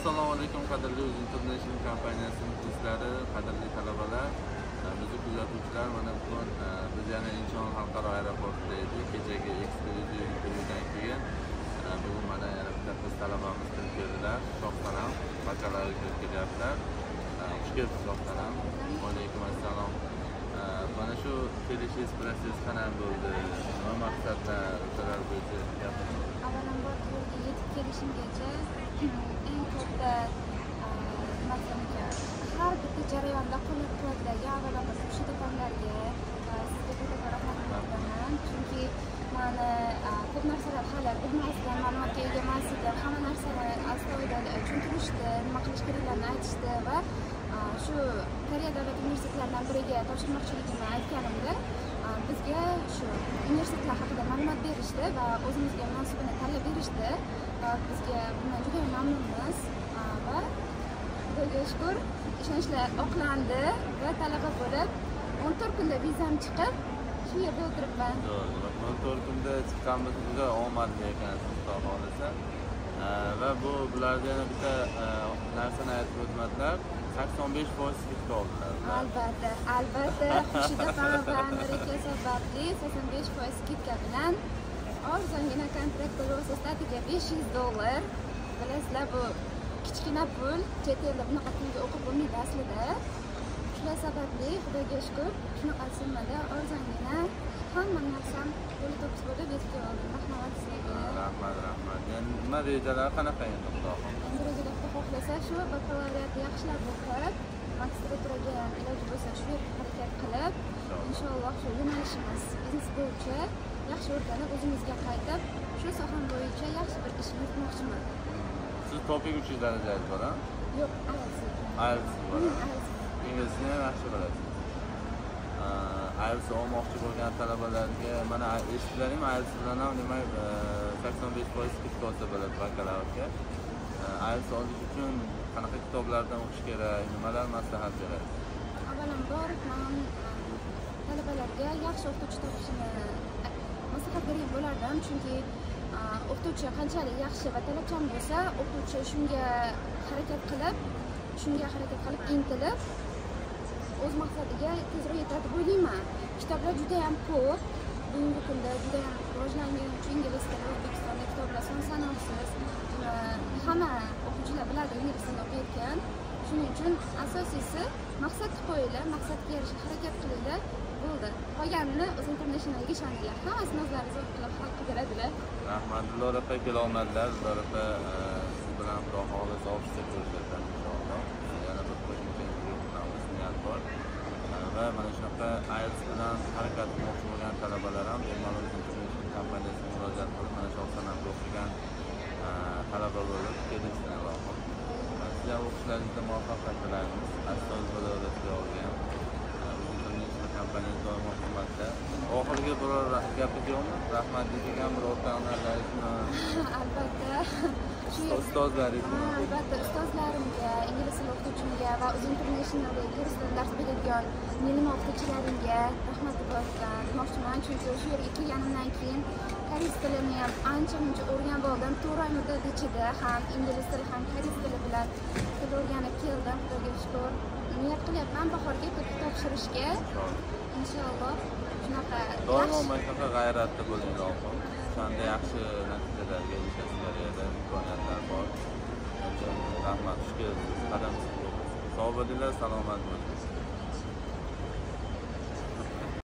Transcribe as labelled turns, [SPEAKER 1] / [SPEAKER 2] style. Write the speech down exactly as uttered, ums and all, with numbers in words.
[SPEAKER 1] Assalomu alaykum qadrli O'z International kompaniyasi muxlislari, qadrli talabalar, bizni kuzatuvchilar. Mana bugun biz yana Inchon xalqaro aeroportida edik. Kechagi eksklyuziv intervyudan keyin bugun mana yana bitta qiz talabamiz kirib keldilar. Shohsanam, bakalavriat kirib kelyaptilar. Xush kelibsiz Shohsanam. Va alaykum assalom. Mana shu kelishingiz proses qanday bo'ldi? Nima maqsadlar, o'shalar bo'yicha gapiring.
[SPEAKER 2] Avvalambor bu yetib kelishimgacha eng katta masalada har bitta jarayonda qo'llab-quvvatlagan avvalambor Xurshid opamlarga sizga katta rahmat aytaman. Chunki mani ko'p narsalar hali bilmasdim, ma'lumotga ega emas edim. Hamma narsani astoydil tushuntirishdi, nima qilish kerakligini aytishdi va shu Koreya davlat universitetlaridan biriga topshirmoqchiligimni aytganimda bizga shu universitetlar haqida ma'lumot berishdi va o'zimizga munosibini tanlab berishdi va bizga bundan juda mamnunmiz va xudoga shukr ishonchlar oqlandi va talaba bo'lib o'n to'rt kunda vizam chiqib shu yerda o'tiribman.
[SPEAKER 1] o'n to'rt kunda chiqqanimiz juda omadli ekan, xudo xohlasa. Va bu bularda yana bitta narsani aytib o'tmadilar. sakson besh foiz skidka oldilar.
[SPEAKER 2] Albatta, albatta. Xurshid opam va Amerika sababli sakson besh foiz skidka bilan arzongina kontrakt to'lov asosida besh yuz dollar. Bilasizlar, bu kichkina pul. Chet elda bunaqa pulga o'qib bo'lmaydi aslida. Shular sababli xudoga shukr shunaqa summada arzongina hamma narsam to'la to'kis bo'lib yetib oldim. Rahmat sizlarga.
[SPEAKER 1] Rahmat, rahmat. Yani nima rejalar qanaqa endi xudo xohlasa?
[SPEAKER 2] Endi rejalar xohlasa shu bakalavriatni yaxshilab o'qib, magistraturaga ham iloji bo'lsa shu yerga harakat qilib, inshaalloh shu yo'nalishimiz biznes bo'yicha yaxshi o'rganib, o'zimizga qaytib, shu soha bo'yicha yaxshi bir ish yurtmoqchiman.
[SPEAKER 1] Siz topik uchinchi darajangiz bor, ha?
[SPEAKER 2] Yo'q, IELTS.
[SPEAKER 1] IELTS bor. Inglizcani ham yaxshi bilasiz. IELTS olmoqchi bo'lgan talabalarga mana eshitdilaringmi, IELTS bilan ham demak sakson besh foiz skidka olsa bo'ladi bakalavriatga. IELTS olish uchun qanaqa kitoblardan o'qish kerak, nimalar maslahat berasiz?
[SPEAKER 2] Avvalambor men talabalarga yaxshi o'qituvchi topishni maslahat bergan bo'lardim, chunki o'qituvchi qanchalik yaxshi va talabchan bo'lsa, o'quvchi shunga harakat qilib, shunga harakat qilib intilib o'z maqsadiga tezroq yetadi deb o'ylayman. Kitoblar juda ham ko'p. Bugungi kunda juda ham rivojlangan ingliz tili O'zbekistonda kitoblar son sanoqsiz. Hamma o'quvchilar biladi, ingliz tilida o'qiyotgan. Shuning uchun asosiysi maqsadga qo'yinglar, maqsadga erishishga harakat qilinglar. Bo'ldi. Qolganini O'z Internationalga ishoninglar. Hammasini o'zlari o'z qilib hal qidiradilar.
[SPEAKER 1] Rahmat. Dilora opa kela olmadilar. Dilora opa siz bilan xudo xohlasa ofisda ko'rishadi inshaalloh. Yana bir qo'shimcha intervyu qilamiz, niyat bor. Va mana shunaqa IELTS bilan harakat qilmoqchi bo'lgan talabalar ham bemalol O'z International kompaniyasiga murojaat qilib, mana shu sanamga o'qigan talaba bo'lib kelishsin ilohim. Sizlar o'qishlaringizda muvaffaqiyat tilaymiz. Astoydil bo'laverasiz olgan. O'z International kompaniyasi doimo xizmatda. Oxirgi biror gapingiz yo'qmi? Rahmat degan bir ota-onalaringizmi?
[SPEAKER 2] Albatta.
[SPEAKER 1] Ustozlaringizmi?
[SPEAKER 2] Albatta, ustozlarimga, ingliz tili o'qituvchimga va O'z Internationalda ingliz tilida dars beradigan menima o'qituvchilarimga rahmat demoqchiman. Chunki shu yerga kelganimdan keyin koreys tilini ham ancha-muncha o'rganib oldim. to'rt oy muddat ichida ham ingliz tili ham koreys tili bilan til o'rganib keldim. Xudoga shukr. Niyat qilyapman bahorga kitob topshirishga. Inshaalloh shunaqa
[SPEAKER 1] doimo mana shunaqa g'ayratda bo'ling ilohim. O'shanda yaxshi natijalarga erishasizlar, imkoniyatlar bor. Rahmat, xush kelibsiz. Qadam sog' bo'linglar, salomat bo'ling.